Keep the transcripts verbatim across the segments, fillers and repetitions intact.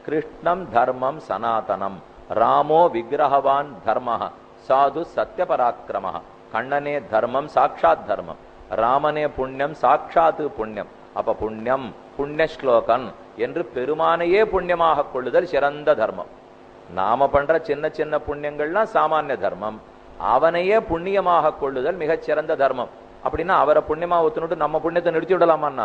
கிருஷ்ணம் தர்மம் சனாதனம் ராமோ விக்கிரகவான் தர்ம சாது சத்திய பராக்கிரம. கண்ணனே தர்மம், சாட்சாத் தர்மம். ராமனே புண்ணியம், சாட்சாத்து புண்ணியம். அப்ப புண்ணியம் புண்ணிய ஸ்லோகன் என்று பெருமானையே புண்ணியமாக கொள்ளுதல் சிறந்த தர்மம். நாம பண்ற சின்ன சின்ன புண்ணியங்கள்லாம் சாமானிய தர்மம். அவனையே புண்ணியமாக கொள்ளுதல் மிகச் சிறந்த தர்மம். அப்படின்னா அவரை புண்ணியமா ஒத்துனுட்டு நம்ம புண்ணியத்தை நிறுத்தி விடலாமான்னா,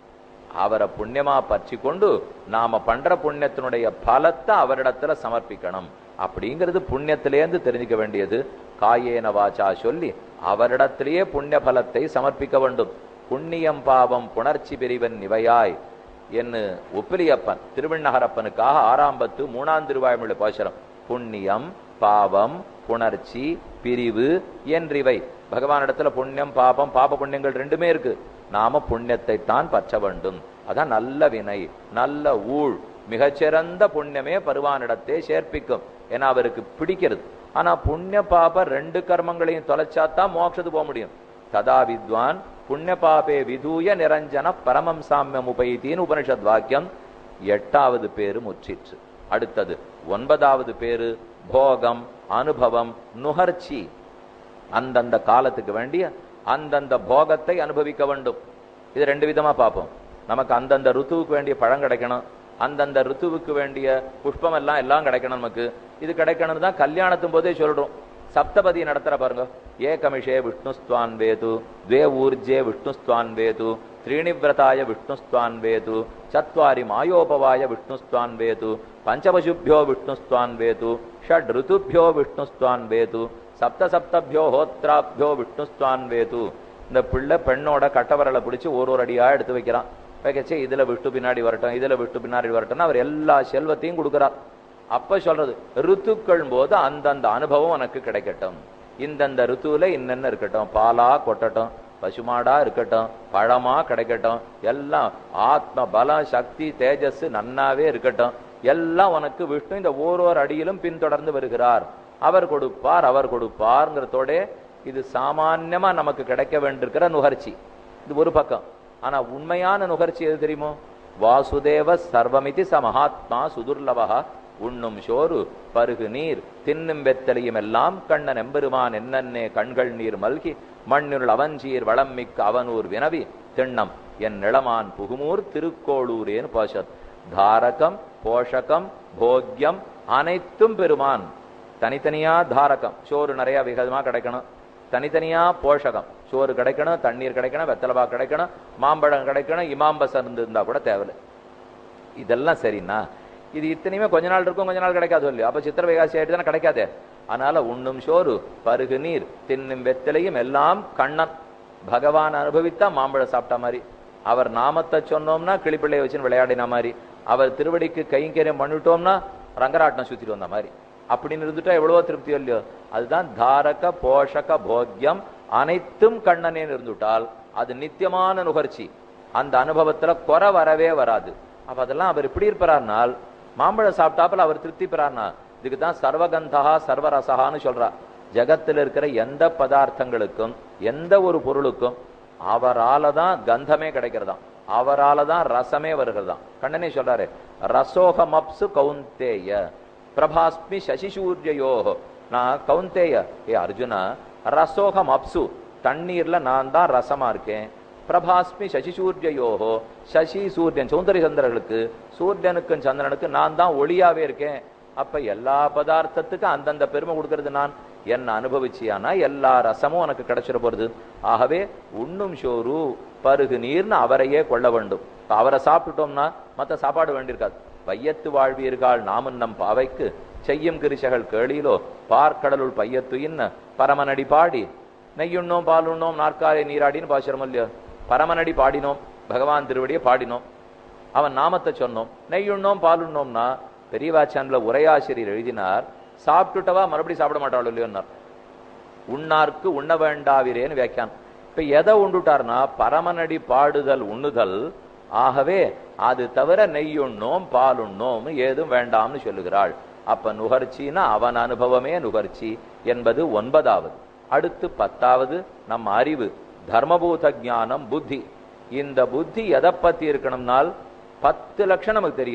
அவரை புண்ணியமா பற்றி கொண்டு நாம பண்ற புண்ணியத்தினுடைய பலத்தை அவரிடத்துல சமர்ப்பிக்கணும். அப்படிங்கிறது புண்ணியத்திலேருந்து தெரிஞ்சுக்க வேண்டியது. காயேன வாச்சா சொல்லி அவரிடத்திலேயே புண்ணிய பலத்தை சமர்ப்பிக்க வேண்டும். புண்ணியம் பாவம் புணர்ச்சி பிரிவன் இவையாய் என்று உப்பிலியப்பன் திருவிண்ணகரப்பனுக்காக ஆறாம் பத்து மூணாம் திருவாய்மொழி பாசுரம். புண்ணியம் பாவம் புணர்ச்சி பிரிவு என்றிவை. பகவானிடத்துல புண்ணியம் பாபம் பாப புண்ணியங்கள் ரெண்டுமே இருக்கு. நாம புண்ணியத்தை தான் பற்ற வேண்டும். அதான் நல்ல வினை, நல்ல ஊழ். மிகச்சிறந்த புண்ணியமே பருவானிடத்தை சேர்ப்பிக்கும். ஏன்னா அவருக்கு பிடிக்கிறது. ஆனா புண்ணிய பாப ரெண்டு கர்மங்களையும் தொலைச்சாத்தான் மோட்சத்துக்கு போக முடியும். ததா வித்வான் புண்ணிய பாபே விதூய நிரஞ்சன பரமம் சாமியம் உபைத்தின்னு உபனிஷத் வாக்கியம். எட்டாவது பேரு முற்றிற்று. அடுத்தது ஒன்பதாவது பேரு போகம், அனுபவம், நுகர்ச்சி. அந்தந்த காலத்துக்கு வேண்டிய அந்தந்த போகத்தை அனுபவிக்க வேண்டும். இது ரெண்டு விதமா பார்ப்போம். நமக்கு அந்தந்த ருத்துவுக்கு வேண்டிய பழம் கிடைக்கணும், அந்தந்த ருத்துவுக்கு வேண்டிய புஷ்பம் எல்லாம் எல்லாம் கிடைக்கணும். நமக்கு இது கிடைக்கணும்னு தான் கல்யாணத்தும் போதே சொல்றோம். சப்தபதி நடத்துற பாருங்க. ஏகமிஷே விஷ்ணுஸ்துவான் வேது, துவே ஊர்ஜே விஷ்ணுஸ்துவான் வேது, த்ரீணிவிரதாய விஷ்ணுஸ்துவான் வேது, சத்வாரி மாயோபவாய விஷ்ணுஸ்துவான் வேது, பஞ்சபசுபியோ விஷ்ணுஸ்துவான் வேது, ஷட் ருத்துபியோ விஷ்ணுஸ்துவான் வேது, சப்த சப்தபியோ ஹோத்ராபியோ விஷ்ணுஸ்துவான் வேது. இந்த பிள்ளை பெண்ணோட கட்டவரலை பிடிச்சி ஒரு ஒரு அடியா எடுத்து வைக்கிறான். வைக்கச்சே இதுல விஷ்ணு பின்னாடி வரட்டும், இதுல விஷ்ணு பின்னாடி வரட்டும், அவர் எல்லா செல்வத்தையும் கொடுக்கிறார். அப்ப சொல்றது ருத்துக்கள் போது அந்தந்த அனுபவம் எனக்கு கிடைக்கட்டும். இந்தந்த ருத்துவில இன்னென்ன இருக்கட்டும், பாலா கொட்டட்டும், பசுமாடா இருக்கட்டும், பழமா கிடைக்கட்டும், எல்லாம் ஆத்ம பலம் சக்தி தேஜஸ் நன்னாவே இருக்கட்டும், எல்லாம் உனக்கு விஷ்ணு இந்த ஓரோரு அடியிலும் பின்தொடர்ந்து வருகிறார். அவர் கொடுப்பார் அவர் கொடுப்பார்ங்கிறதோட இது சாமான்யமா நமக்கு கிடைக்க வேண்டியிருக்கிற நுகர்ச்சி. இது ஒரு பக்கம். ஆனா உண்மையான நுகர்ச்சி எது தெரியுமோ? வாசுதேவ சர்வமிதி ச மகாத்மா சுதுர்லவா. உண்ணும் சோறு பருகு நீர் தின்னும் வெத்தலையும் எல்லாம் கண்ணன் எம்பெருமான் என்னன்னே கண்கள் நீர் மல்கி மண்ணுள் அவஞ்சீர் வளம் மிக்க அவனூர் வினவி திண்ணம் என் நிளமான் புகுமூர் திருக்கோளூரேன்னு பாஷத். தாரகம் போஷகம் போக்யம் அனைத்தும் பெருமான். தனித்தனியா தாரகம் சோறு நிறைய விதமா கிடைக்கணும், தனித்தனியா போஷகம் சோறு கிடைக்கணும், தண்ணீர் கிடைக்கணும், வெத்தலபா கிடைக்கணும், மாம்பழம் கிடைக்கணும், இமாம்பசம் இருந்தா கூட தேவையில்லை. இதெல்லாம் சரிண்ணா. இது இத்தனையுமே கொஞ்ச நாள் இருக்கும், கொஞ்ச நாள் கிடைக்காது இல்லையா? அப்ப சித்திர வைகாசி ஆயிட்டு தானே கிடைக்காதே. அதனால உண்ணும் சோறு பருகு நீர் தின்னும் வெத்தலையும் எல்லாம் கண்ணன். பகவான் அனுபவித்தா மாம்பழம் சாப்பிட்டா மாதிரி, அவர் நாமத்தை சொன்னோம்னா கிளிப்பிள்ளைய வச்சுன்னு விளையாடின மாதிரி, அவர் திருவடிக்கு கைங்கரியம் பண்ணிட்டோம்னா ரங்கராட்டம் சுத்திட்டு வந்த மாதிரி. அப்படின்னு இருந்துட்டா எவ்வளவோ திருப்தி இல்லையோ? அதுதான் தாரக போஷக போக்யம் அனைத்தும் கண்ணனே இருந்துட்டால் அது நித்தியமான நுகர்ச்சி. அந்த அனுபவத்துல குறை வரவே வராது. அப்ப அதெல்லாம் அவர் எப்படி இருப்பார்னால், மாம்பழம் சாப்பிட்டாப்புல அவர் திருப்தி பெறார்னா. இதுக்குதான் சர்வகந்தா சர்வரசகான்னு சொல்றா. ஜகத்தில் இருக்கிற எந்த பதார்த்தங்களுக்கும் எந்த ஒரு பொருளுக்கும் அவரால தான் கந்தமே கிடைக்கிறதாம், அவரால தான் ரசமே வருகிறதாம். கண்ணனே சொல்றாரு, ரசோகமப்சு கௌந்தேய பிரபாஸ்மி சசிசூர்யோ. நான் கௌந்தேய ஏ அர்ஜுனா, ரசோகம் அப்சு தண்ணீர்ல நான் தான் ரசமா இருக்கேன். பிரபாஸ்மி சசிசூர்யோஹோ, சசி சூரியன் சௌந்தரிய சந்திரர்களுக்கு சூரியனுக்கும் சந்திரனுக்கு நான் தான் ஒளியாவே இருக்கேன். அப்ப எல்லா பதார்த்தத்துக்கும் அந்தந்த பெருமை கொடுக்கறது நான். என்ன அனுபவிச்சியானா எல்லா ரசமும் எனக்கு கிடைச்சிட போறது. ஆகவே உண்ணும் சோறு பருகு நீர்னு அவரையே கொள்ள வேண்டும். அவரை சாப்பிட்டுட்டோம்னா மற்ற சாப்பாடு வேண்டியிருக்காது. பையத்து வாழ்வீர்கள் நாமும் நம் பாவைக்கு செய்யும் கிரிசகள் கேளிலோ பார்க்கடலுள் பையத்து இன்ன பரமனடி பாடி நெய்யுண்ணோம் பாலுண்ணோம் நாற்காலை நீராடின்னு பாசுரம் இல்லையோ? பரமனடி பாடினோம், பகவான் திருவடியை பாடினோம், அவன் நாமத்தை சொன்னோம், நெய்யுண்ணோம் பாலுண்ணோம்னா பெரியவாச்சான்ல உரையாசிரியர் எழுதினார், சாப்பிட்டுட்டவா மறுபடியும் சாப்பிட மாட்டாள் இல்லையோன்னார். உண்ணார்க்கு உண்ண வேண்டாவிரேன்னு வியாக்கியான். இப்ப எதை உண்டுட்டார்னா பரமனடி பாடுதல் உண்ணுதல். ஆகவே அது தவிர நெய்யுண்ணோம் பாலுண்ணோம் ஏதும் வேண்டாம்னு சொல்லுகிறாள். அப்ப நுகர்ச்சின்னா அவன் அனுபவமே நுகர்ச்சி என்பது ஒன்பதாவது. அடுத்து பத்தாவது நம் அறிவு, தர்மபூத ஞானம், புத்தி. இந்த புத்தி எதை பத்தி இருக்கணும்னால் பத்து லட்சம் நமக்கு தெரியும்.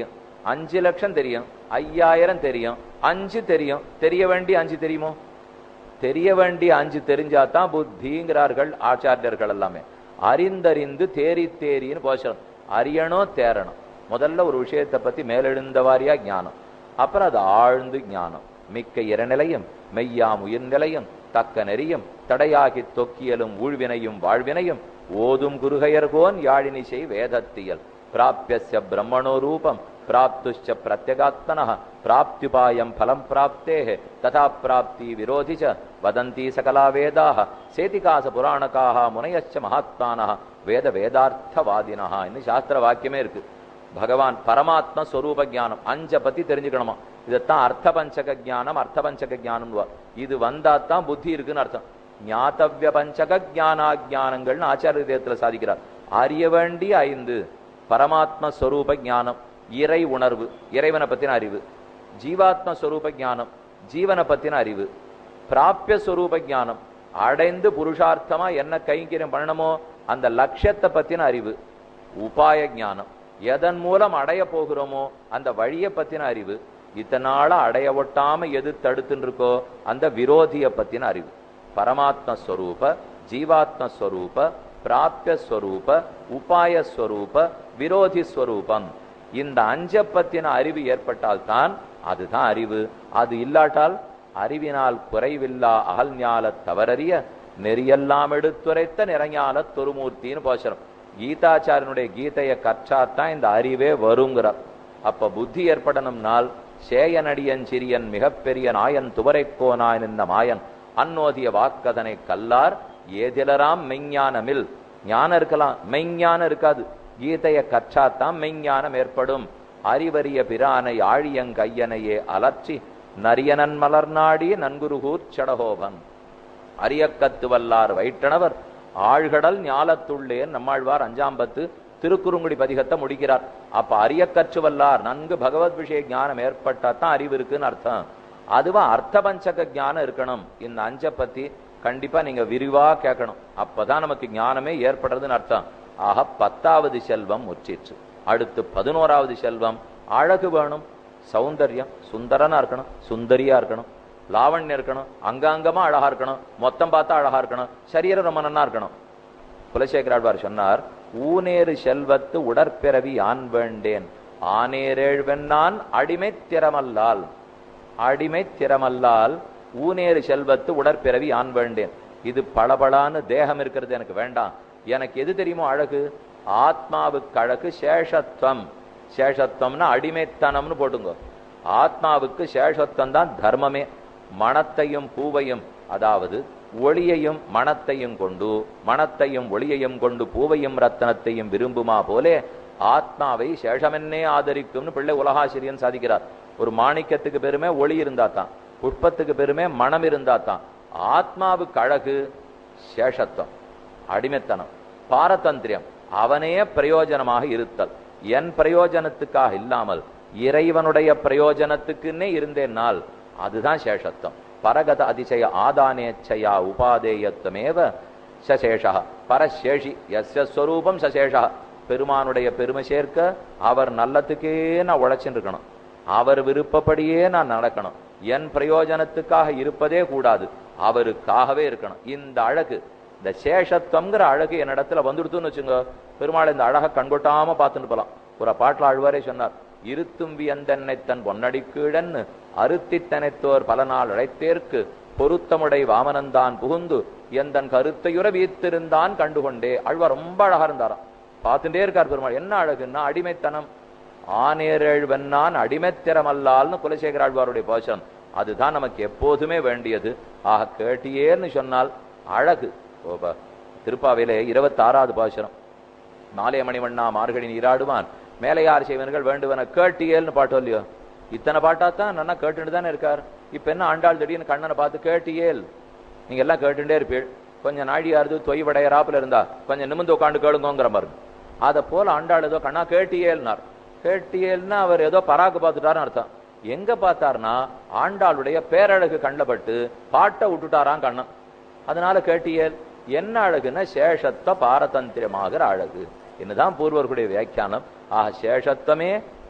அஞ்சு லட்சம் தெரியும், ஐயாயிரம் தெரியும், அஞ்சு தெரியும். தெரிய வேண்டிய அஞ்சு தெரியுமோ? தெரிய வேண்டிய அஞ்சு தெரிஞ்சாதான் புத்திங்கிறார்கள் ஆச்சாரியர்கள் எல்லாமே. அறிந்தறிந்து தேறி தேரின்னு போஷம். அறியணும் தேரணும். முதல்ல ஒரு விஷயத்தை பத்தி மேலெழுந்த வாரியா ஞானம், அப்புறம் அது ஆழ்ந்து ஞானம். மிக்க இரநிலையும் மெய்யாம் உயிர் நிலையும் தக்க நெறியும் தடையாகி தொக்கியலும் ஊழ்வினையும் வாழ்வினையும் ஓதும் குருகையர்கோன் யாழினிசை வேதத்தியல் பிராப்யஸ்ய பிரம்மணோ ரூபம் பிராப்துஷ்ச பிரத்யகாத்மனः பிராப்தியுபாயம் பலம் பிராப்தேஹ ததா பிராப்தி விரோதி ச வதந்தி சகலா வேதாः சேதிகாச புராணகாः முனையச்ச மகாத்மானः வேத வேதார்த்தவாதினः ன்னு சாஸ்திர வாக்கியமே இருக்கு. பகவான் பரமாத்ம ஸ்வரூப ஞானம் அஞ்ச பத்தி தெரிஞ்சுக்கணுமா. இதைத்தான் அர்த்த பஞ்சக ஜானம் அர்த்த பஞ்சக ஜானம். இது வந்தாத்தான் புத்தி இருக்குன்னு அர்த்தம். ஞாத்தவ்ய பஞ்சக ஜானாஜானங்கள்னு ஆச்சாரிய தேயத்துல சாதிக்கிறார். அறிய வேண்டிய ஐந்து: பரமாத்ம ஸ்வரூப ஞானம், இறை உணர்வு, இறைவனை பத்தின அறிவு; ஜீவாத்ம ஸ்வரூப ஞானம், ஜீவனை பத்தின அறிவு; பிராபிய ஸ்வரூப ஞானம், அடைந்து புருஷார்த்தமா என்ன கைங்கரியம் பண்ணணுமோ அந்த லட்சியத்தை பத்தின அறிவு; உபாய ஞானம், எதன் மூலம் அடைய போகிறோமோ அந்த வழியை பத்தின அறிவு; இத்தனால அடைய ஒட்டாம எது தடுத்துன்னு இருக்கோ அந்த விரோதியை பத்தின அறிவு. பரமாத்மஸ்வரூப, ஜீவாத்மஸ்வரூப, பிராபியஸ்வரூப, உபாயஸ்வரூப, விரோதி ஸ்வரூபம். இந்த அஞ்ச பத்தின அறிவு ஏற்பட்டால்தான் அதுதான் அறிவு. அது இல்லாட்டால் அறிவினால் குறைவில்லா அகல் ஞால தவறறிய நெறியெல்லாம் எடுத்துரைத்த நிறைஞால தொருமூர்த்தின்னு போச்சரும். கீதாச்சாரியனுடைய கீதையை கற்றாத்தான் இந்த அறிவே வருங்கிறார். அப்ப புத்தி ஏற்படணும்னால் சேயனடியன் சிறியன் மிகப்பெரிய நாயன் துவரைக்கோனாய் நின்ற மாயன் அன்னோதிய வாக்கதனை கல்லார் ஏதிலராம் மெய்ஞானமில். ஞானம் இருக்கலாம், மெய்ஞானம் இருக்காது. கீதையை கற்றாத்தான் மெய்ஞானம் ஏற்படும். அறிவறிய பிரானை ஆழியங்கையனையே அலற்றி நரியனன் மலர் நாடி நன்குருகூர் சடகோபன். அரிய கத்து வல்லார் வயிற்றனவர் ஆழ்கடல் ஞாலத்துள்ளே நம்மாழ்வார் அஞ்சாம் பத்து திருக்குறுங்குடி பதிகத்தை முடிக்கிறார். அப்ப அரிய கற்று வல்லார் நன்கு பகவத் விஷய ஞானம் ஏற்பட்டாதான் அறிவு இருக்குன்னு அர்த்தம். அதுவா அர்த்த பஞ்சக ஞானம் இருக்கணும். இந்த அஞ்ச பத்தி கண்டிப்பா நீங்க விரிவா கேட்கணும். அப்பதான் நமக்கு ஞானமே ஏற்படுறதுன்னு அர்த்தம். ஆக பத்தாவது செல்வம் முற்றிற்று. அடுத்து பதினோராவது செல்வம் அழகு வேணும். சௌந்தர்யம், சுந்தரனா இருக்கணும், சுந்தரியா இருக்கணும், லாவண்யம் இருக்கணும், அங்காங்கமா அழகா இருக்கணும், மொத்தம் பார்த்தா அழகா இருக்கணும், சரீரம் ரொம்ப நன்னா இருக்கணும். குலசேகராழ்வார் சொன்னார், ஊனேறு செல்வத்து உடற்பிறவி ஆண் வேண்டேன் ஆனேரேழ்வென்னான் அடிமை திறமல்லால். அடிமை திறமல்லால் ஊனேறு செல்வத்து உடற்பிறவி ஆண் வேண்டேன். இது பளபளான்னு தேகம் இருக்கிறது எனக்கு வேண்டாம். எனக்கு எது தெரியுமோ அழகு? ஆத்மாவுக்கு அழகு சேஷத்துவம். சேஷத்துவம்னா அடிமைத்தனம்னு போட்டுங்க. ஆத்மாவுக்கு சேஷத்துவம் தான் தர்மமே. மனத்தையும் பூவையும், அதாவது ஒளியையும் மனத்தையும் கொண்டு, மனத்தையும் ஒளியையும் கொண்டு பூவையும் ரத்தனத்தையும் விரும்புமா போலே ஆத்மாவை சேஷமென்னே ஆதரிக்கும்னு பிள்ளை உலகாசிரியன் சாதிக்கிறார். ஒரு மாணிக்கத்துக்கு பெருமை ஒளி இருந்தாத்தான், புஷ்பத்துக்கு பெருமை மனம் இருந்தாத்தான். ஆத்மாவுக்கு அழகு சேஷத்துவம், அடிமைத்தனம், பாரதந்திரியம், அவனே பிரயோஜனமாக இருத்தல். என் பிரயோஜனத்துக்காக இல்லாமல் இறைவனுடைய பிரயோஜனத்துக்குன்னே இருந்தேனால் அதுதான் சேஷத்துவம். பரகத அதிசய ஆதானேச்சயா உபாதேயத்துவமேவ சசேஷா பரசேஷி எஸ்ய ஸ்வரூபம் சசேஷா. பெருமானுடைய பெருமை சேர்க்க அவர் நல்லத்துக்கே நான் உழைச்சுட்டு இருக்கணும், அவர் விருப்பப்படியே நான் நடக்கணும். என் பிரயோஜனத்துக்காக இருப்பதே கூடாது, அவருக்காகவே இருக்கணும். இந்த அழகு, இந்த சேஷத்துவங்கிற அழகு என்னிடத்துல வந்துடுத்துன்னு வச்சுங்க, பெருமாள் இந்த அழகை கண்கொட்டாம பார்த்துட்டு போலாம். ஒரு பாட்டில் ஆழ்வாரே சொன்னார், இருத்தும் வியந்தென்னை தன் பொன்னடி கீழன் அறுத்தித்தனைத்தோர் பல நாள் அழைத்தேற்கு பொருத்தமுடை வாமனந்தான் புகுந்து எந்தன் கருத்தையுற வீத்திருந்தான் கண்டுகொண்டே. ஆழ்வார் ரொம்ப அழகா இருந்தாராம், பார்த்துட்டே இருக்கார் பெருமாள். என்ன அழகுன்னா அடிமைத்தனம். ஆனேரேழ்வென்னான் அடிமைத்திறமல்லால்னு குலசேகர ஆழ்வாருடைய பாசனம். அதுதான் நமக்கு எப்போதுமே வேண்டியது. ஆக கேட்டியேன்னு சொன்னால் அழகு. திருப்பாவிலே இருபத்தி ஆறாவது பாசுரம், நாலே மணிவண்ணா மார்கழி நீராடுவான் மேலையார் செய்வன்கள் வேண்டுவன கேட்டியேல்னு பாட்டோ இல்லையோ? இத்தனை பாட்டாத்தான் நல்லா கேட்டுட்டு தானே இருக்கார். இப்ப என்ன ஆண்டாள் திடீர்னு கண்ணனை பார்த்து கேட்டியேல், நீங்க எல்லாம் கேட்டுட்டே இருப்பீள், கொஞ்சம் நாழியாருது தொய்வடையராப்புல இருந்தா கொஞ்சம் நிமிந்து உட்காந்து கேளுங்கிற மாதிரி. அதை போல ஆண்டாள் ஏதோ கண்ணா கேட்டியேல்னார். கேட்டியேல்னா அவர் ஏதோ பராக்கு பார்த்துட்டாருன்னு அர்த்தம். எங்க பார்த்தார்னா ஆண்டாளுடைய பேரழகு கண்டப்பட்டு பாட்டை விட்டுட்டாராம் கண்ணன். அதனால கேட்டியேல். என்ன அழகுன்னா சேஷத்துவ பாரதந்திரமாகிற அழகு. என்னதான் பூர்வர்களுடைய வியாக்கியானம். ஆக சேஷத்துவமே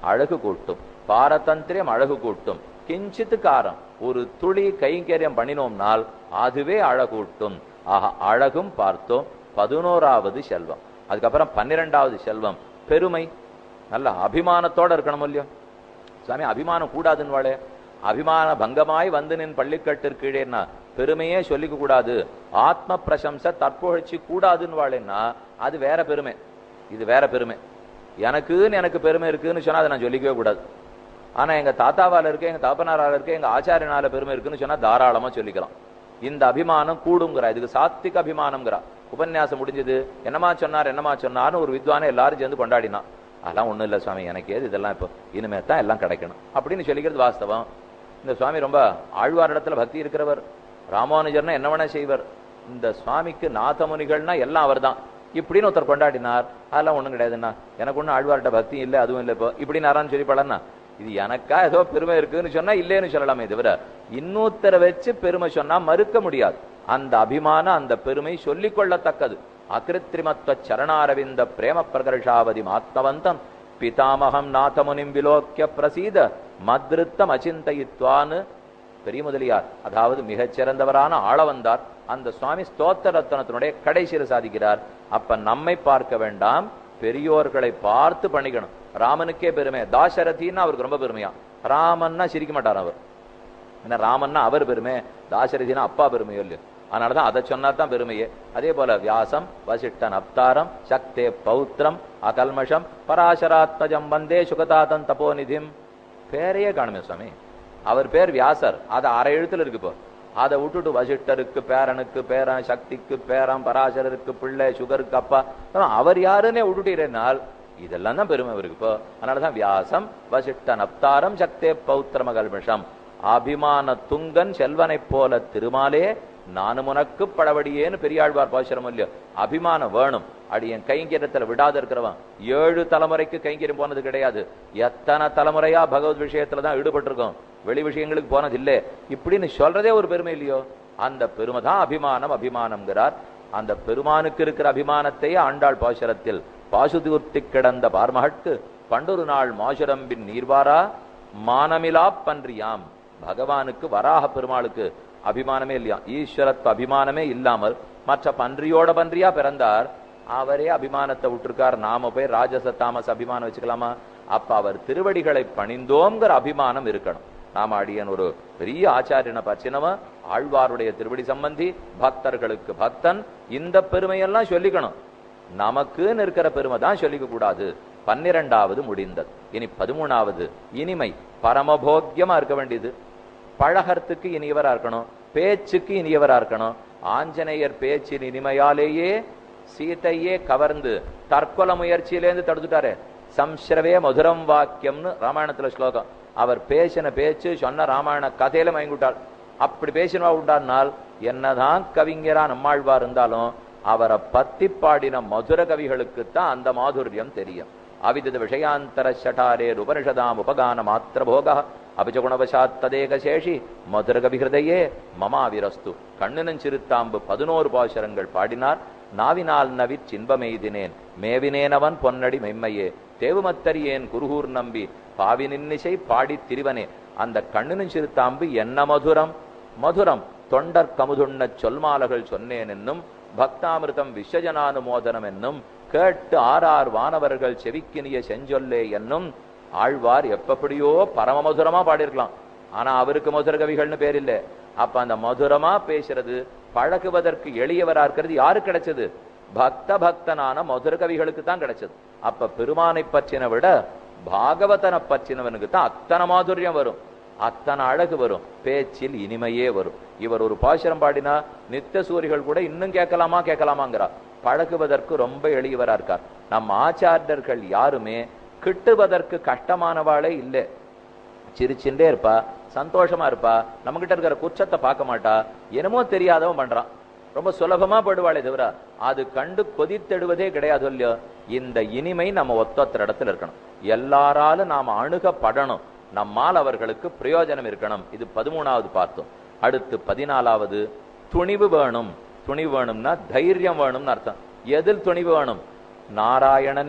அழகு கூட்டும், பாரதந்திரியம் அழகு கூட்டும், கிஞ்சித்து காரம் ஒரு துளி கைங்கரியம் பண்ணினோம்னால் அதுவே அழகூட்டும். ஆக அழகும் பார்த்தோம். பதினோராவது செல்வம். அதுக்கப்புறம் பன்னிரெண்டாவது செல்வம் பெருமை. நல்ல அபிமானத்தோட இருக்கணும் இல்லையோ சுவாமி? அபிமானம் கூடாதுன்னு வாழே, அபிமான பங்கமாய் வந்து நின் பள்ளிக்கட்டிற்கு கீழேன்னா பெருமையே சொல்லிக்க கூடாது, ஆத்ம பிரசம்சை தற்புகழ்ச்சி கூடாதுன்னு வாழேன்னா அது வேற பெருமை, இது வேற பெருமை. எனக்குன்னு எனக்கு பெருமை இருக்குன்னு சொன்னா அதை நான் சொல்லிக்கவே கூடாது. ஆனா எங்க தாத்தாவால இருக்கு, எங்க தாப்பனாரால இருக்கு, எங்க ஆச்சாரியனால பெருமை இருக்குன்னு சொன்னா தாராளமா சொல்லிக்கலாம். இந்த அபிமானம் கூடுங்கிறா, இதுக்கு சாத்விக அபிமானம்ங்கிறா. உபன்யாசம் முடிஞ்சது, என்னமா சொன்னார் என்னமா சொன்னார்னு ஒரு வித்வானை எல்லாரும் சேர்ந்து கொண்டாடினா, அதெல்லாம் ஒண்ணும் இல்லை சுவாமி, எனக்கு ஏது இதெல்லாம், இப்போ இனிமே தான் எல்லாம் கிடைக்கணும் அப்படின்னு சொல்லிக்கிறது வாஸ்தவம். இந்த சுவாமி ரொம்ப ஆழ்வார் இடத்துல பக்தி இருக்கிறவர், ராமானுஜர்னா என்ன வேணா செய்வர், இந்த சுவாமிக்கு நாதமுனிகள்னா எல்லாம் அவர் தான் இப்படின்னு ஒருத்தர் கொண்டாடினார். அதெல்லாம் ஒண்ணும் கிடையாதுன்னா, எனக்கு ஒன்றும் ஆழ்வார்கிட்ட பக்தி இல்லை, அதுவும் இல்லை இப்போ இப்படின்னு யாரான்னு சொல்லி பலன்னா, இது எனக்கா ஏதோ பெருமை இருக்குன்னு சொன்னா இல்லேன்னு சொல்லலாமே தவிர இன்னொருத்தரை வச்சு பெருமை சொன்னா மறுக்க முடியாது. அந்த அபிமானம் அந்த பெருமை சொல்லிக் கொள்ளத்தக்கது. அகிருத்திரிமத்வ சரணாரவிந்த பிரேம பிரகர்ஷாவதி ஆத்மவந்தம் பிதாமகம் நாதமுனிம் விலோக்கிய பிரசீத மத்ருத்தம் அச்சிந்தயித்வான்னு பெரிய முதலியார், அதாவது மிகச்சிறந்தவரான ஆளவந்தார் அந்த சுவாமி ஸ்தோத்திர ரத்னத்தினுடைய கடைசியில் சாதிக்கிறார். அப்ப நம்மை பார்க்க வேண்டாம், பெரியோர்களை பார்த்து பண்ணிக்கணும். ராமனுக்கே பெருமை, தாசரதினா அவருக்கு ரொம்ப பெருமையா. ராமன்னா சிரிக்க மாட்டார் அவர், என்ன ராமன்னா அவர் பெருமை, தாசரதினா அப்பா பெருமையோ இல்லையோ, அதனாலதான் அதை சொன்னா தான் பெருமையே. அதே போல வியாசம் வசிஷ்டன் அப்தாரம் சக்தே பௌத்திரம் அகல்மஷம் பராசராத்மஜம் வந்தே சுகதாதன் தபோநிதிம். பேரையே காணுமே சுவாமி, அவர் பேர் வியாசர், அது அரை எழுத்துல இருக்கு. இப்போ அதை விட்டுட்டு வசிஷ்டருக்கு பேரனுக்கு பேரன், சக்திக்கு பேரன், பராசரருக்கு பிள்ளை, சுகருக்கு அப்பா, அவர் யாருன்னே விட்டுட்டீரனால் இதெல்லாம் தான் பெருமை இருக்கு. இப்போ அதனாலதான் வியாசம் வசிஷ்டன் அப்தாரம் சக்தே பௌத்திரம் அகல்மஷம். அபிமான துங்கன் செல்வனை போல திருமாலே நானும் உனக்கு படவடியேன்னு பெரியாழ்வார் பாசுரம் இல்லையோ. அபிமானம் வேணும். அடி என் கைங்கரியத்துல விடாத இருக்கிறவன் ஏழு தலைமுறைக்கு கைங்கரியம் போனது கிடையாது, எத்தனை தலைமுறையா பகவத் விஷயத்துலதான் ஈடுபட்டிருக்கோம், வெளி விஷயங்களுக்கு போனது இல்லை இப்படின்னு சொல்றதே ஒரு பெருமை இல்லையோ. அந்த பெருமை தான் அபிமானம். அபிமானம்ங்கிறார். அந்த பெருமானுக்கு இருக்கிற அபிமானத்தையே ஆண்டாள் பாசுரத்தில் பாசுதூர்த்தி கிடந்த பார்மகட்டு பண்டொரு நாள் மாசுரம்பின் நீர்வாரா மானமிலா பன்றியாம். பகவானுக்கு வராக பெருமாளுக்கு அபிமானமே இல்லையா, ஈஸ்வரத்வ அபிமானமே இல்லாமல் மற்ற பன்றியோட பன்றியா பிறந்தார். அவரே அபிமானத்தை விட்டுருக்கார். நாம போய் ராஜச தாமச அபிமானம் வச்சுக்கலாமா? அப்ப அவர் திருவடிகளை பணிந்தோங்கிற அபிமானம் இருக்கணும். நாம அடியன் ஒரு பெரிய ஆச்சாரியனை பற்றினவன், ஆழ்வாருடைய திருவடி சம்பந்தி, பக்தர்களுக்கு பக்தன், இந்த பெருமையெல்லாம் சொல்லிக்கணும். நமக்குன்னு இருக்கிற பெருமை தான் சொல்லிக்க கூடாது. பன்னிரெண்டாவது முடிந்தது. இனி பதிமூணாவது இனிமை. பரமபோக்கியமா இருக்க வேண்டியது. பழகத்துக்கு இனியவரா இருக்கணும், பேச்சுக்கு இனியவரா இருக்கணும். ஆஞ்சநேயர் பேச்சின் இனிமையாலேயே சீதையே கவர்ந்து தற்கொல முயற்சியிலேருந்து தடுத்துட்டாரு. சம்ஸ்ரவே மதுரம் வாக்கியம்னு ராமாயணத்துல ஸ்லோகம். அவர் பேசின பேச்சு சொன்ன ராமாயண கதையில மயங்கிவிட்டாள். அப்படி பேசினவா விட்டார்னால் என்னதான் கவிஞரா நம்மாழ்வார் இருந்தாலும் அவரை பத்தி பாடின மதுர கவிகளுக்குத்தான் அந்த மாதுரியம் தெரியும். அவிதித விஷயாந்தர ஷடாரே உபனிஷதாம் உபகான மாத்திர போக அபிஜகுணவசாத் ததேக சேஷி மதுர கவி ஹிருதயே மமாவிரஸ்து. கண்ணனன் சிறுத்தாம்பு பதினோரு பாசுரங்கள் பாடினார். நாவினால் நவி சின்பமெய்தினேன் மேவினேனவன் பொன்னடி மெம்மையே தேவுமத்தரியேன் குருகூர் நம்பி பாவி நின்னிசை பாடி திரிவனே. அந்த கண்ணனன் சிறுத்தாம்பு என்ன மதுரம் மதுரம். தொண்டர் கமுதுண்ண சொல்மாலகள் சொன்னேன் என்னும் பக்தாமிருதம் விஸ்வஜனானுமோதனம் என்னும் கேட்டு ஆறார் வானவர்கள் செவிக்கினிய செஞ்சொல்லே என்னும். ஆழ்வார் எப்படியோ பரம மதுரமா பாடியிருக்கலாம், ஆனா அவருக்கு மதுர கவிகள்னு பேர் இல்லை. அப்ப அந்த மதுரமா பேசுறது, பழகுவதற்கு எளியவரா இருக்கிறது யாரு கிடைச்சது? பக்த பக்தனான மதுர கவிகளுக்கு தான் கிடைச்சது. அப்ப பெருமானை பற்றின விட பாகவதனை பற்றினவனுக்கு தான் அத்தனை மாதுரியம் வரும், அத்தனை அழகு வரும், பேச்சில் இனிமையே வரும். இவர் ஒரு பாசுரம் பாடினா நித்திய சூரிகள் கூட இன்னும் கேட்கலாமா கேட்கலாமாங்கிறார். பழகுவதற்கு ரொம்ப எளியவரா இருக்கார். நம் ஆச்சாரியர்கள் யாருமே கிட்டுவதற்கு கஷ்டமானவாளே இல்லை. சிரிச்சுட்டே இருப்பா, சந்தோஷமா இருப்பா, நம்ம கிட்ட இருக்கிற குற்றத்தை பார்க்க மாட்டா, என்னமோ தெரியாதவன் பண்றான், ரொம்ப சுலபமா படுவாளே தவிர அது கண்டு கொதித்தெடுவதே கிடையாது இல்லையோ. இந்த இனிமை நம்ம ஒத்தொத்தர இடத்துல இருக்கணும், எல்லாராலும் நாம அணுகப்படணும், நம்மால் அவர்களுக்கு பிரயோஜனம் இருக்கணும். இது பதிமூணாவது பார்த்தோம். அடுத்து பதினாலாவது துணிவு வேணும். துணிவு வேணும்னா தைரியம் வேணும்னு அர்த்தம். எதில் துணிவு வேணும்? நாராயணனே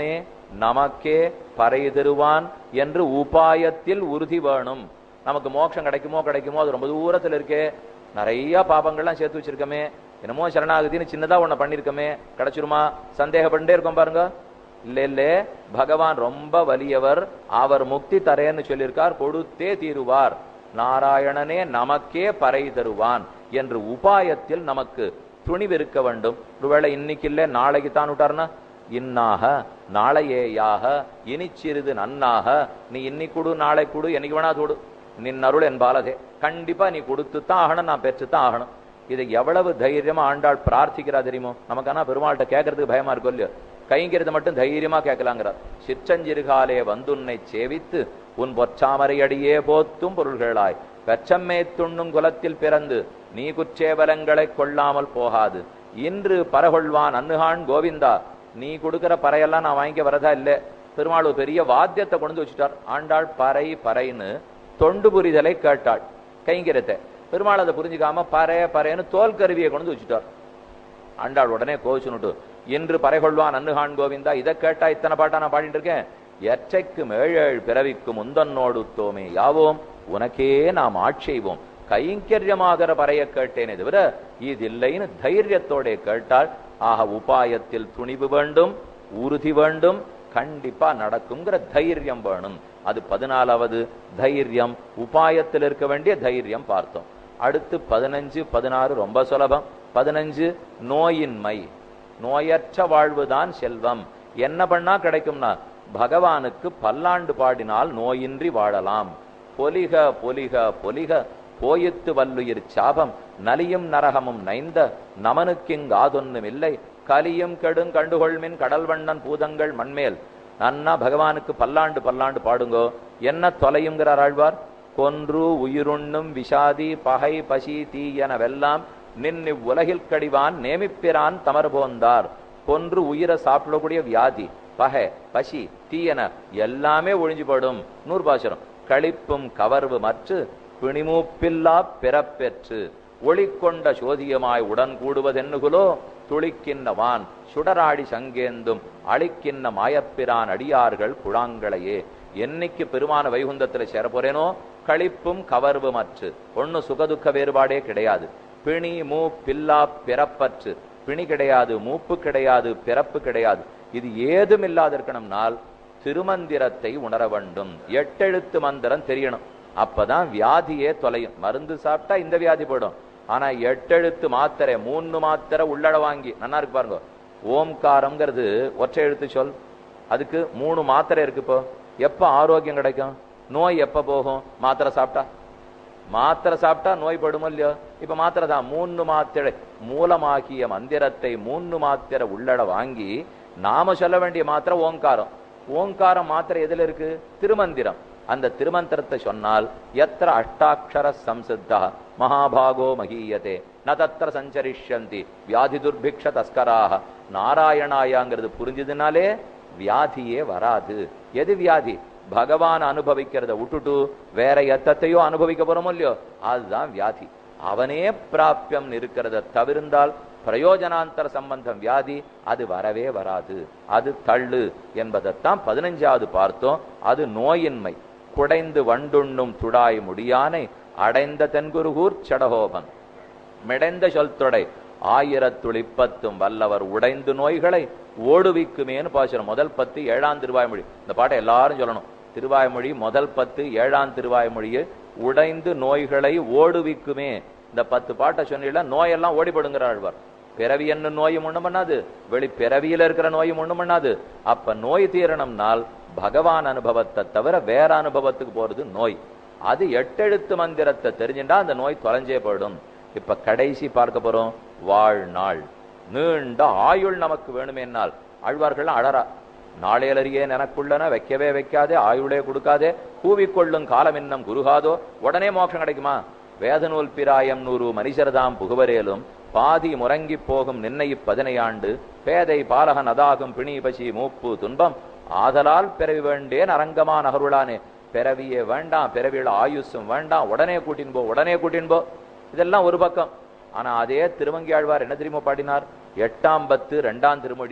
நமக்கே பறை தருவான் என்று உபாயத்தில் உறுதி வேணும். நமக்கு மோட்சம் கிடைக்குமோ கிடைக்குமோ அது ரொம்ப தூரத்தில் இருக்கே, நிறைய பாபங்கள்லாம் சேர்த்து வச்சிருக்கமே, என்னமோ சரணாகதின்னு சின்னதா ஒண்ணு பண்ணிருக்கமே, கிடைச்சிருமா சந்தேகப்பட்டே இருக்கோம் பாருங்க. இல்ல இல்ல, பகவான் ரொம்ப வலியவர், அவர் முக்தி தரேன்னு சொல்லியிருக்கார், கொடுத்தே தீருவார். நாராயணனே நமக்கே பறை தருவான் என்று உபாயத்தில் நமக்கு துணிவு இருக்க வேண்டும். ஒருவேளை இன்னைக்கு இல்ல நாளைக்கு தான் விட்டார்னா, இன்னாக நாளையேயாக இனி சிறிது நன்னாக, நீ இன்னி கொடு நாளை கொடு என்னைக்கு வேணா தொடு, நின் அருள் என்பாலதே, கண்டிப்பா நீ கொடுத்துத்தான் ஆகணும், நான் பெற்றுத்தான் ஆகணும். இதை எவ்வளவு தைரியமா ஆண்டாள் பிரார்த்திக்கிறா தெரியுமோ. நமக்கு ஆனா பெருமாள்கிட்ட கேட்கறதுக்கு பயமா இருக்கும் இல்லையோ, கைங்கிறது மட்டும் தைரியமா கேட்கலாங்கிறார். சிற்றஞ்சிறுகாலே வந்துன்னை சேவித்து உன் பொற்றாமரை அடியே போத்தும் பொருள்களாய் பெற்றம்மே துண்ணும் குலத்தில் பிறந்து நீ குற்றேவலங்களை கொள்ளாமல் போகாது. இன்று பரகொள்வான் அன்னுகான் கோவிந்தா, நீ கொடுக்கிற பறையெல்லாம் நான் வாங்கிக்க வரதா இல்ல. பெருமாள் ஒரு பெரிய வாத்தியத்தை கொண்டு வச்சுட்டார். ஆண்டாள் பறை பறைன்னு தொண்டு புரிதலை கேட்டாள் கைங்கிறத. பெருமாள் அதை புரிஞ்சுக்காம பறை பறைன்னு தோல் கருவியை கொண்டு வச்சுட்டார். ஆண்டாள் உடனே கோச்சுனுட்டு, இன்று பறைகொள்வான் அன்னுகான் கோவிந்தா, இதை கேட்டா இத்தனை பாட்டா நான் பாடிட்டு இருக்கேன், எற்றைக்கும் ஏழேழு பிறவிக்கும் முந்தன்னோடு தோமே யாவோம் உனக்கே நாம் ஆட்செய்வோம், கைங்கரியமாகிற பறைய கேட்டேனே தவிர இதில்லைன்னு தைரியத்தோட கேட்டால். ஆக உபாயத்தில் துணிவு வேண்டும், உறுதி வேண்டும், கண்டிப்பா நடக்குங்கிற தைரியம் வேணும். அது பதினாலாவது தைரியம். உபாயத்தில் இருக்க வேண்டிய தைரியம் பார்த்தோம். அடுத்து பதினஞ்சு பதினாறு ரொம்ப சுலபம். பதினஞ்சு நோயின்மை, நோயற்ற வாழ்வுதான் செல்வம். என்ன பண்ணா கிடைக்கும்னா, பகவானுக்கு பல்லாண்டு பாடினால் நோயின்றி வாழலாம். பொலிக பொலிக பொலிக போயித்து வல்லுயிர் சாபம் நலியும் நரகமும் நைந்த நமனுக்கிங்காதொன்னும் இல்லை கலியும் கெடுங் கண்டுகொள்மின் கடல் வண்ணன் பூதங்கள் மண்மேல். நன்னா பகவானுக்கு பல்லாண்டு பல்லாண்டு பாடுங்கோ. என்ன தொலையுங்கிறார் ஆழ்வார், கொன்று உயிருண்ணும் விஷாதி பகை பசி தீயனவெல்லாம் நின் இவ்வுலகில் கடிவான் நேமிப்பிரான் தமர் போந்தார். கொன்று உயிரை சாப்பிடக்கூடிய வியாதி, பகை பசி தீயன எல்லாமே ஒழிஞ்சு போடும். நூறு பாசுரம். களிப்பும் கவர்வு மற்று பிணிமூப்பில்லா பிறப்பெற்று ஒளிக்கொண்ட சோதியமாய் உடன் கூடுவதென்னுகுலோ துளிக்கின்னவான் சுடராடி சங்கேந்தும் அழிக்கின்ன மாயப்பிரான் அடியார்கள் குழாங்களையே. என்னைக்கு பெருமான வைகுந்தத்தில் சேர போறேனோ, களிப்பும் கவர்வு மற்று, ஒன்னு சுகதுக்க வேறுபாடே கிடையாது. பிணி மூ பில்லா பிறப்பற்று, பிணி கிடையாது, மூப்பு கிடையாது, பிறப்பு கிடையாது. இது ஏதும் இல்லாதிருக்கணும்னால் திருமந்திரத்தை உணர வேண்டும். எட்டெழுத்து மந்திரம் தெரியணும். அப்பதான் வியாதியே தொலையும். மருந்து சாப்பிட்டா இந்த வியாதி போயிடும். ஆனா எட்டெழுத்து மாத்திரை, மூணு மாத்திரை உள்ளட வாங்கி நல்லா இருக்கு பாருங்க. ஓம்காரம்ங்கிறது ஒற்றை எழுத்து சொல், அதுக்கு மூணு மாத்திரை இருக்கு. இப்போ எப்ப ஆரோக்கியம் கிடைக்கும், நோய் எப்ப போகும்? மாத்திரை சாப்பிட்டா. மாத்திரை சாப்பிட்டா நோய் படுமோ இல்லையோ? இப்ப மாத்திரை தான். மூணு மாத்திரை மூலமாக்கிய மந்திரத்தை மூணு மாத்திரை உள்ளட வாங்கி நாம சொல்ல வேண்டிய மாத்திரை ஓங்காரம். ஓங்காரம் மாத்திரை எதுல இருக்கு? திருமந்திரம். அந்த திருமந்திரத்தை சொன்னால் எத்திர அஷ்டாட்சர சம்சித்தா மகாபாகோ மகீயதே ந தத்திர சஞ்சரிஷ்யந்தி வியாதி துர்பிக்ஷ தஸ்கராக. நாராயணாயாங்கிறது புரிஞ்சதுனாலே வியாதியே வராது. எது வியாதி? பகவான் அனுபவிக்கிறத விட்டுட்டு வேற எத்தையோ அனுபவிக்க போறோமோ இல்லையோ, அதுதான் வியாதி. அவனே பிராபியம் இருக்கிறத தவிர்ந்தால் பிரயோஜனாந்தர சம்பந்தம் வியாதி அது வரவே வராது. அது தள்ளு என்பதைத்தான் பதினஞ்சாவது பார்த்தோம். அது நோயின்மை. குடைந்து வண்டுண்ணும் துடாய் முடியானை அடைந்த தென்குருகூர் சடகோபன் மிடைந்த சொல் தொடை ஆயிரத்துளிப்பத்தும் வல்லவர் உடைந்து நோய்களை ஓடுவிக்குமேன்னு பாசுரம். முதல் பத்து ஏழாம் திருவாய்மொழி. இந்த பாட்டை எல்லாரும் சொல்லணும். திருவாய்மொழி முதல் பத்து ஏழாம் திருவாய்மொழியை உடைந்து நோய்களை ஓடுவிக்குமே. இந்த பத்து பாட்டை சொன்னீங்களா நோயெல்லாம் ஓடிப்படுங்கிற ஆழ்வார். பிறவி என்ன நோயும் ஒண்ணும் பண்ணாது, வெளி பிறவியில இருக்கிற நோயும் ஒண்ணும் பண்ணாது. அப்ப நோய் தீரணும்னால் பகவான் அனுபவத்தை தவிர வேற அனுபவத்துக்கு போறது நோய். அது எட்டெழுத்து மந்திரத்தை தெரிஞ்சுட்டா அந்த நோய் தொலைஞ்சே போயிடும். இப்ப கடைசி பார்க்க போறோம் வாழ்நாள். நீண்ட ஆயுள் நமக்கு வேணுமேனால் ஆழ்வார்கள் அழறா. நாளேலறியே எனக்குள்ளன வைக்கவே வைக்காதே ஆயுளே கொடுக்காதே கூவிக்கொள்ளும் காலம் இன்னம் குருகாதோ. உடனே மோட்சம் கிடைக்குமா? வேதநூல் பிராயம் நூறு மனிதர்தாம் புகுவரேலும் பாதி முறங்கி போகும் நின்னை பதினையாண்டு பேதை பாலகன் அதாகும் பிணி பசி மூப்பு துன்பம் ஆதலால் பிறவி வேண்டேன் அரங்கமான அருளானே. பிறவியே வேண்டாம், பிறவியில் ஆயுசும் வேண்டாம், உடனே கூட்டின்போ உடனே கூட்டின்போ. இதெல்லாம் ஒரு பக்கம். ஆனா அதே திருமங்கி ஆழ்வார் என்ன தெரியுமா பாடினார்? எட்டாம் பத்து இரண்டாம் திருமொழி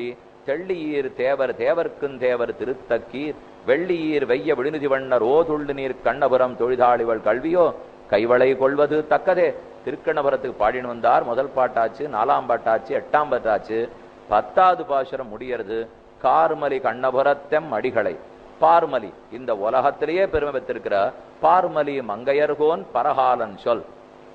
தெள்ளியீர் தேவர் தேவர்க்குந் தேவர் திருத்தக்கீர் வெள்ளியீர் வெய்ய விழுநிதி வண்ணர் ஓதுள்ளு நீர் கண்ணபுரம் தொழிலாளிவள் கல்வியோ கைவளை கொள்வது தக்கதே. திருக்கண்ணபுரத்துக்கு பாடின்னு வந்தார். முதல் பாட்டாச்சு, நாலாம் பாட்டாச்சு, எட்டாம் பாட்டாச்சு, பத்தாவது பாசுரம் முடியறது கார்மலி கண்ணபுரத்தெம் அடிகளை. பார்மலி இந்த உலகத்திலேயே பெருமை பெற்றிருக்கிற பார்மலி மங்கையர்கோன் பரகாலன் சொல்.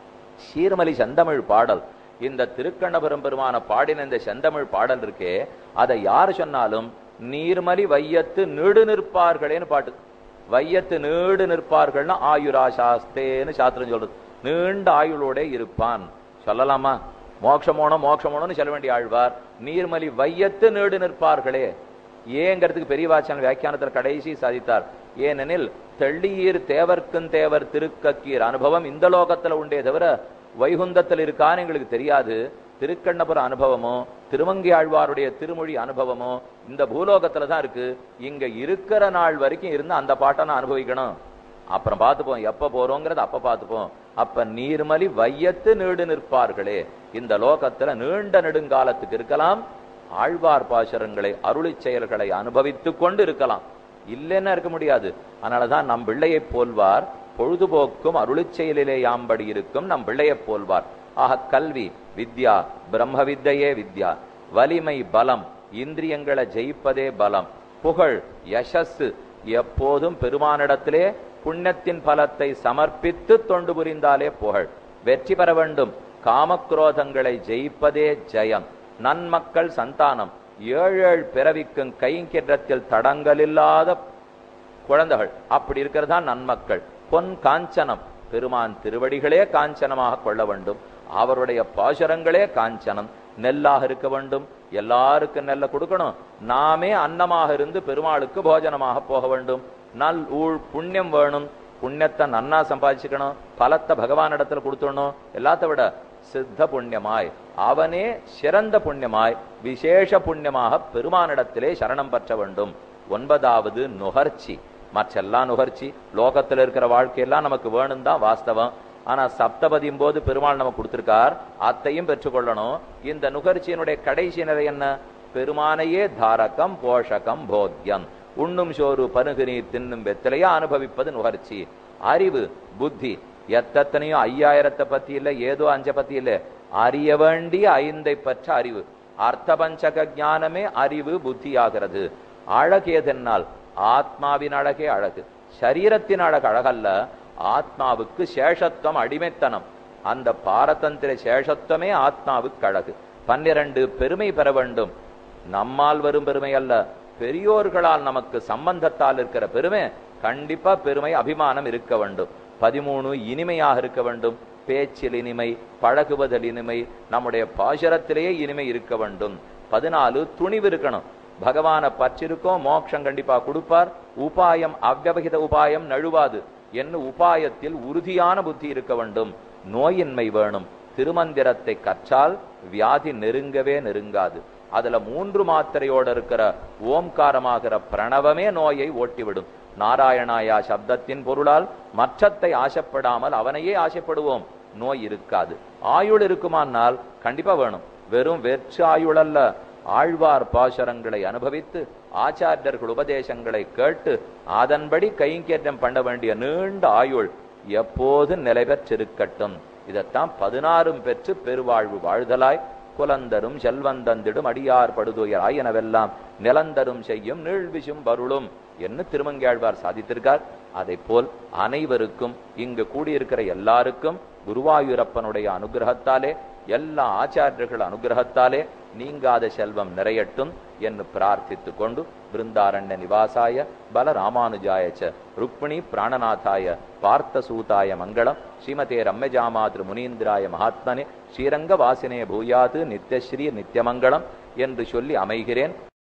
சீர்மலி செந்தமிழ் பாடல். இந்த திருக்கண்ணபுரம் பெருமான பாடின இந்த செந்தமிழ் பாடல் இருக்கே, அதை யாரு சொன்னாலும் நீர்மலி வையத்து நீடு நிற்பார்களேன்னு பாட்டு. வையத்து நீடு நிற்பார்கள்னா ஆயுரா சாஸ்தேன்னு சாஸ்திரம் சொல்றது. நீண்ட ஆயுளோட இருப்பான் சொல்லலாமா? மோட்சமோனோ மோட்சமோனோன்னு சொல்ல வேண்டிய ஆழ்வார் நீர்மலி வையத்து நீடு நிற்பார்களே. ஏங்கிறதுக்கு பெரிய வாச்சன் வியாக்கியானத்தில் கடைசி சாதித்தார். ஏனெனில் தெள்ளியீர் தேவர்க்குந் தேவர் திருக்கக்கீர் அனுபவம் இந்த லோகத்துல உண்டே தவிர வைகுந்தத்தில் இருக்கான்னு எங்களுக்கு தெரியாது. திருக்கண்ணபுர அனுபவமோ திருமங்கை ஆழ்வாருடைய திருமொழி அனுபவமோ இந்த பூலோகத்துல தான் இருக்கு. இங்க இருக்கிற நாள் வரைக்கும் இருந்து அந்த பாட்டை நான் அனுபவிக்கணும். அப்புறம் பார்த்துப்போம், எப்ப போறோங்கிறத அப்ப பார்த்துப்போம். அப்ப நீர்மலி வையத்து நீடு நிற்பார்களே. இந்த லோகத்துல நீண்ட நெடுங்காலத்துக்கு இருக்கலாம். ஆழ்வார் பாசுரங்களை அருளி செயல்களை அனுபவித்து கொண்டு இருக்கலாம். இல்லைன்னா இருக்க முடியாது. அதனாலதான் நம் பிள்ளையை போல்வார் பொழுதுபோக்கும் அருளி செயலிலே யாம்படி இருக்கும் நம் பிள்ளையை போல்வார். ஆக கல்வி வித்யா, பிரம்ம வித்தையே வித்யா. வலிமை பலம், இந்திரியங்களை ஜெயிப்பதே பலம். புகழ் யசஸ், எப்போதும் பெருமானிடத்திலே புண்ணியத்தின் பலத்தை சமர்ப்பித்து தொண்டு புரிந்தாலே புகழ். வெற்றி பெற வேண்டும். காமக்ரோதங்களை ஜெயிப்பதே ஜெயம். நன்மக்கள் சந்தானம், ஏழு ஏழு பிறவிக்கும் கைங்கிரத்தில் தடங்கலில்லாத குழந்தைகள். அப்படி இருக்கிறதா நன்மக்கள். பொன் காஞ்சனம், பெருமான் திருவடிகளே காஞ்சனமாக கொள்ள வேண்டும். அவருடைய பாசுரங்களே காஞ்சனம். நெல்லாக இருக்க வேண்டும். எல்லாருக்கும் நெல்ல கொடுக்கணும். நாமே அன்னமாக இருந்து பெருமாளுக்கு போஜனமாக போக வேண்டும். நல் ஊழ் புண்ணியம் வேணும். புண்ணியத்தை நன்னா சம்பாதிச்சுக்கணும். பலத்தை பகவான் இடத்துல கொடுத்துடணும். எல்லாத்த விட சித்த புண்ணியமாய், அவனே சிறந்த புண்ணியமாய் விசேஷ புண்ணியமாக பெருமானிடத்திலே சரணம் பெற்ற வேண்டும். ஒன்பதாவது நுகர்ச்சி. மற்றெல்லாம் நுகர்ச்சி லோகத்தில் இருக்கிற வாழ்க்கையெல்லாம் நமக்கு வேணும் தான் வாஸ்தவம். ஆனா சப்தபதியும் போது பெருமாள் நமக்கு கொடுத்திருக்கார், அத்தையும் பெற்றுக்கொள்ளணும். இந்த நுகர்ச்சியினுடைய கடைசி நிலை என்ன? பெருமானையே தாரகம் போஷகம் போத்தியம். உண்ணும் சோறு பருகு நீர் தின்னும் வெத்திலையா அனுபவிப்பது நுகர்ச்சி. அறிவு புத்தி, எத்தனையோ ஐயாயிரத்தை பத்தி இல்ல, ஏதோ அஞ்ச பத்தி இல்ல, அறிய வேண்டிய ஐந்தை பற்ற அறிவு. அர்த்த பஞ்சக ஞானமே அறிவு புத்தி ஆகிறது. அழகு எதென்னால் ஆத்மாவின் அழகே அழகு. சரீரத்தின் அழகு அழகல்ல. ஆத்மாவுக்கு சேஷத்துவம் அடிமைத்தனம். அந்த பாரதந்திர சேஷத்துவமே ஆத்மாவுக்கு அழகு. பன்னிரண்டு பெருமை பெற வேண்டும். நம்மால் வரும் பெருமை அல்ல, பெரியோர்களால் நமக்கு சம்பந்தத்தால் இருக்கிற பெருமை. கண்டிப்பா பெருமை அபிமானம் இருக்க வேண்டும். பதிமூணு இனிமையாக இருக்க வேண்டும். பேச்சில் இனிமை, பழகுவதில் இனிமை, நம்முடைய பாசுரத்திலேயே இனிமை இருக்க வேண்டும். பதினாலு துணிவு இருக்கணும். பகவான பற்றிருக்கோம், மோட்சம் கண்டிப்பா கொடுப்பார். உபாயம் அவ்வவகித உபாயம் நழுவாது என்ன உபாயத்தில் உறுதியான புத்தி இருக்க வேண்டும். நோயின்மை வேணும். திருமந்திரத்தை கற்றால் வியாதி நெருங்கவே நெருங்காது. அதுல மூன்று மாத்திரையோடு இருக்கிற ஓம்காரமாகிற பிரணவமே நோயை ஓட்டிவிடும். நாராயணாயா சப்தத்தின் பொருளால் மற்றத்தை ஆசைப்படாமல் அவனையே ஆசைப்படுவோம். நோய் இருக்காது. ஆயுள் இருக்குமானால் கண்டிப்பா வேணும். வெறும் வெற்று ஆயுள் அல்ல. ஆழ்வார் பாசுரங்களை அனுபவித்து ஆச்சாரியர்கள் உபதேசங்களை கேட்டு அதன்படி கைங்கேற்றம் பண்ண வேண்டிய நீண்ட ஆயுள் எப்போது நிலை பெற்றிருக்கட்டும். இதைத்தான் பதினாறும் பெற்று பெருவாழ்வு வாழ்தலாய் குலந்தரும் செல்வந்தந்திடும் அடியார் படுதுயர் ஆயனவெல்லாம் நிலந்தரும் செய்யும் நீழ்விசும் வருளும் என்று திருமங்கையாழ்வார் சாதித்திருக்கார். அதை போல் அனைவருக்கும் இங்கு கூடியிருக்கிற எல்லாருக்கும் குருவாயூரப்பனுடைய அனுகிரகத்தாலே, எல்லா ஆச்சாரியர்கள் அனுகிரகத்தாலே நீங்காத செல்வம் நிறையட்டும் என்று பிரார்த்தித்துக் கொண்டு பிருந்தாரண்ய நிவாசாய பல ராமானுஜாய ருக்மிணி பிராணநாதாய பார்த்தசூதாய மங்களம். ஸ்ரீமதே ரம்யஜாமாத்ரு முனீந்திராய மகாத்மனே ஸ்ரீரங்க வாசினே பூயாது நித்யஸ்ரீ நித்யமங்கலம் என்று சொல்லி அமைகிறேன்.